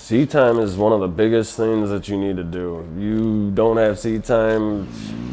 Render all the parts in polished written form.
Seat time is one of the biggest things that you need to do. You don't have seat time.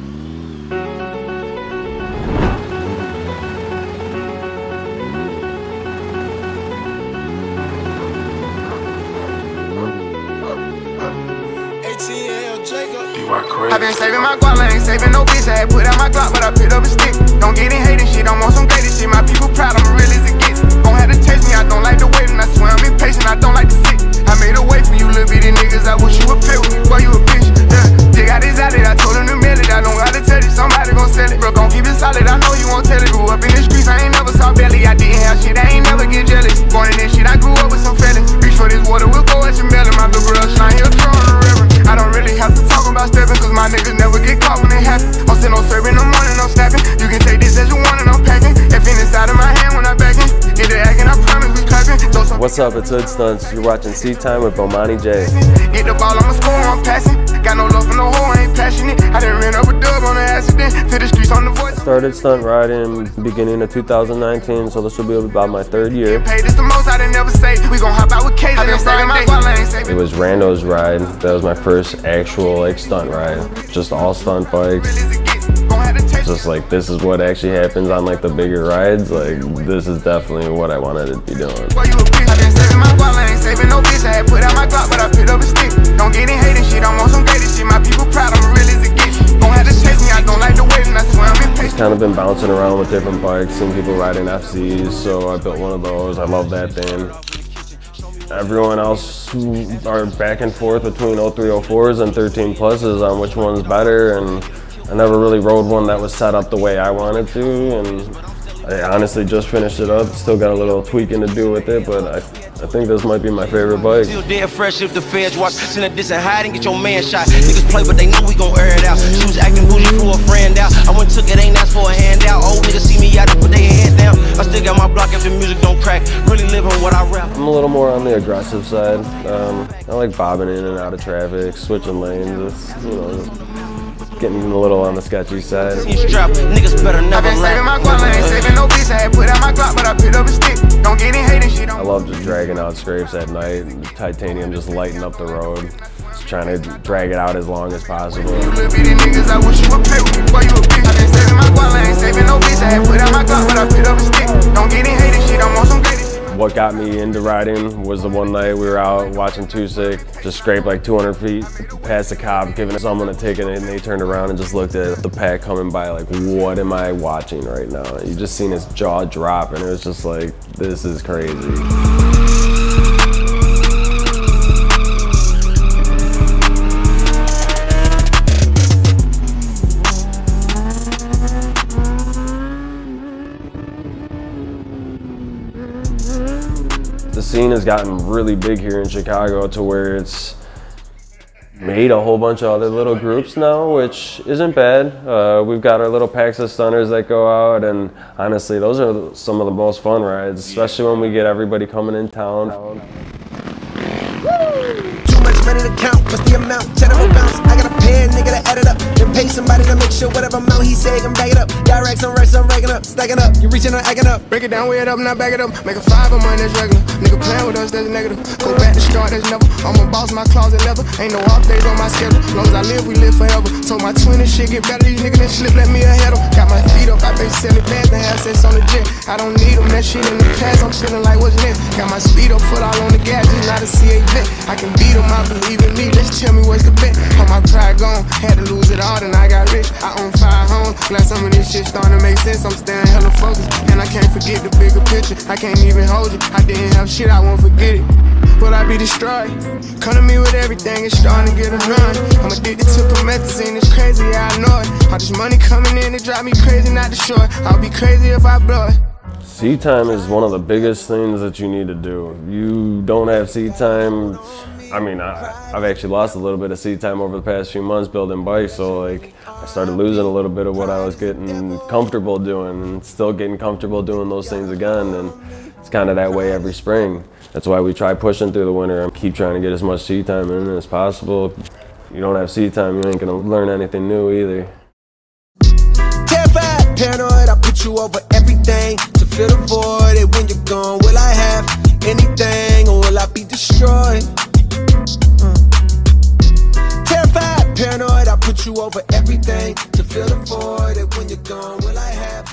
I been saving my guap, I ain't saving no bitch. I had put out my Glock, but I picked up a stick. Don't get in hating shit, I'm on some greatest shit. My people proud, I'm real as it gets. Gon' have to taste me, I don't like to wait, and I swear I'm impatient, I don't like to sit. I made a way for you little bitty niggas, I wish you would play with me, boy, you a bitch. Yeah, dig out this out it, I told him to mail it. I don't gotta tell it, somebody gon' sell it. Bro, gon' keep it solid, I know you won't tell it. Grew up in the streets, I ain't never saw belly. I didn't have shit, I ain't never get jealous. Born in this shit, I grew up with some fellas. Reach for this water, we'll go at your melon. My little girl slime, he'll throw on the river. I don't really have to talk about stepping, cause my niggas never get caught when they happen. I'm still on serve in the morning, I'm snapping. You can take this as you want and I'm packing. If in inside of my hand when I back in. Get the acting, I promise we clapping. What's up, it's Hood Stunts. You're watching Seat Time with Bomani J. Get the ball, I'ma score, I'm passing. Got no love for no hoe, I ain't passionate. I done ran up a dub on an accident. To the streets on the voice. Started stunt riding beginning of 2019, so this will be about my third year. This the most I didn't never say. We gon' hop out with K's. I been saving my guap, I ain't saving. It was Rando's ride. That was my first actual stunt ride. Just all stunt bikes. Just like, this is what actually happens on the bigger rides. This is definitely what I wanted to be doing. I been saving my guap, I ain't saving no bitch. I had put out my Glock, but I picked up a stick. Don't get in hating shit, I'm on some greatest shit. My people proud, I'm real as it gets. Gon' have to chase me, I don't like to wait, and I swear I'm impatient. Just kind of been bouncing around with different bikes, seeing people riding FCs, so I built one of those. I love that thing. Everyone else are back and forth between 0304s and 13 pluses on which one's better, and I never really rode one that was set up the way I wanted to, and I honestly just finished it up. Still got a little tweaking to do with it, but I think this might be my favorite bike. Still dead fresh if the feds watch. Send a diss and hide and get your man shot. Niggas play, but they know we gon' air it out. She was acting bougie for a friend out. I went took it, ain't asked for a handout. Old niggas see me out, put their hand down. I still got my block if the music don't crack. Really living what I rap. I'm a little more on the aggressive side. I like bobbing in and out of traffic, switching lanes. It's, getting a little on the sketchy side. Niggas better never I been saving my guap, I ain't saving no bitch. I had put out my Glock, but I picked up a stick. Don't get in hating shit. I love just dragging out scrapes at night. Titanium just lighting up the road. Just trying to drag it out as long as possible. You little bitty niggas, I wish you would play with me, boy, you a bitch. I been saving my guap, I ain't saving no bitch. I had put out my Glock, but I picked up a stick. Don't get in hating shit, I'm on some greatest. What got me into riding was the one night we were out watching Too Sick, just scraped 200 feet past the cop, giving someone a ticket, and they turned around and just looked at the pack coming by what am I watching right now? You just seen his jaw drop, and it was just this is crazy. The scene has gotten really big here in Chicago to where it's made a whole bunch of other little groups now, which isn't bad. We've got our little packs of stunners that go out, and honestly, those are some of the most fun rides, especially when we get everybody coming in town. Too much money to count, what's the amount? Cheddar will bounce. I got a pay a nigga to add it up, then pay somebody to make sure whatever amount he say can back it up. Got racks on racks, I'm racking up, stacking up. You reaching or acting up. Break it down, weigh it up, now back it up. Make a 5 of mine, that's regular. Nigga playing with us, that's negative. Go back to start, that's never. I'm a boss, my closet leather. Ain't no off days on my schedule. Long as I live, we live forever. Told my twin and shit get better. These niggas that slip, let me ahead them. Got my feet up, I been selling bands and have sex on the jet. I don't need them, that shit in the past. I'm chilling like what's next. Got my speed up, foot all on the gas, just not a CA vet. I can beat them, I believe in me. Let's tell me what's the bet. How my pride gone, had to lose it all, then I got rich. I own 5 homes, glad some of this shit starting to make sense. I'm staying hella focused, and I can't forget the bigger picture. I can't even hold you, I didn't have shit, I won't forget it. Will I be destroyed? Come to me with everything, it's starting to get a run. I'm addicted to promethazine, it's crazy, yeah, I know it. All this money coming in, it drive me crazy, not the short. I'll be crazy if I blow it. Seat time is one of the biggest things that you need to do. You don't have seat time. I mean, I've actually lost a little bit of seat time over the past few months building bikes, so I started losing a little bit of what I was getting comfortable doing, and still getting comfortable doing those things again, and it's kind of that way every spring. That's why we try pushing through the winter and keep trying to get as much seat time in as possible. If you don't have seat time, you ain't gonna learn anything new either. Terrified, paranoid, I put you over everything to fill the void. And when you're gone, will I have anything or will I be destroyed? you over everything to fill the void. And when you're gone, will I have